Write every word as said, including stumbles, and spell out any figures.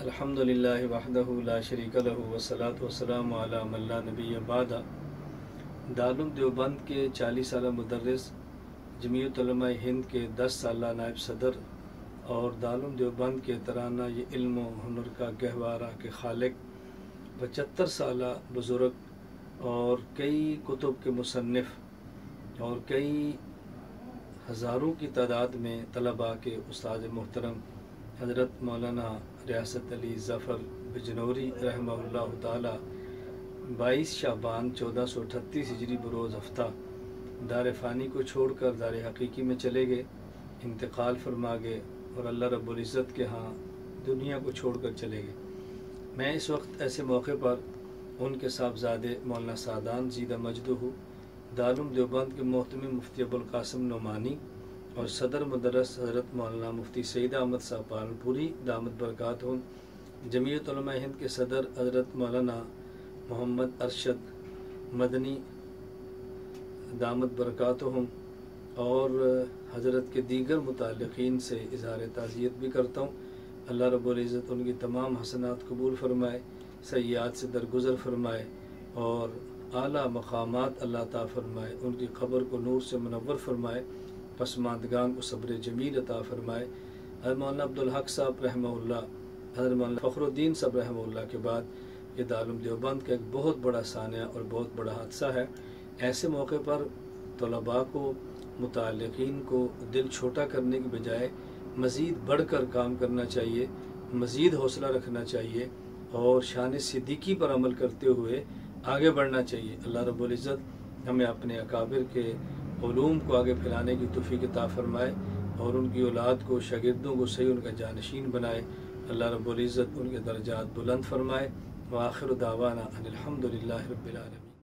الحمد للہ وحدہ لا شریک لہ والصلاۃ والسلام علی من لا نبی بعد۔ دارالعلوم دیوبند کے چالیس سالہ مدرس، جمعیت علماء ہند کے دس سالہ نائب صدر اور دارالعلوم دیوبند کے ترانہ یہ علم و ہنر کا گہوارہ کے خالق، پچہتر سالہ بزرگ اور کئی کتب کے مصنف اور کئی ہزاروں کی تعداد میں طلباء کے استاذ محترم حضرت مولانا ریاست علی ظفر بجنوری رحمہ اللہ تعالی بائیس شعبان چودہ سو اٹھتیس ہجری بروز ہفتہ دار فانی کو چھوڑ کر دار حقیقی میں چلے گئے، انتقال فرما گئے اور اللہ رب العزت کے ہاں دنیا کو چھوڑ کر چلے گئے۔ میں اس وقت ایسے موقع پر ان کے صاحبزادے مولانا سعدان زیدہ مجدہ دارالعلوم دیوبند کے محتمم مفتی ابوالقاسم نعمانی اور صدر مدرس حضرت مولانا مفتی سعید احمد صاحب پالنپوری دامت برکاتہم، جمعیت علماء ہند کے صدر حضرت مولانا محمد ارشد مدنی دامت برکاتہم اور حضرت کے دیگر متعلقین سے اظہار تعزیت بھی کرتا ہوں۔ اللہ رب العزت ان کی تمام حسنات قبول فرمائے، سیئات سے درگزر فرمائے اور اعلیٰ مقامات اللہ عطا فرمائے، ان کی قبر کو نور سے منور فرمائے، پسماندگان کو صبر جمیل عطا فرمائے۔ حضرت مولانا عبدالحق صاحب رحمہ اللہ، حضرت مولانا فخر الدین صاحب رحمہ اللہ کے بعد یہ دارالعلوم دیوبند کا ایک بہت بڑا سانحہ اور بہت بڑا حادثہ ہے۔ ایسے موقع پر طلباء کو، متعلقین کو دل چھوٹا کرنے کی بجائے مزید بڑھ کر کام کرنا چاہیے، مزید حوصلہ رکھنا چاہیے اور شان صدیقی پر عمل کرتے ہوئے آگے بڑھنا چاہیے۔ اللہ رب العزت ہمیں اپنے اکابر کے علوم کو آگے پھیلانے کی توفیق عطا فرمائے اور ان کی اولاد کو، شاگردوں کو صحیح ان کا جانشین بنائے۔ اللہ رب العزت ان کے درجات بلند فرمائے۔ وآخر دعوانا ان الحمد للہ رب العالمین۔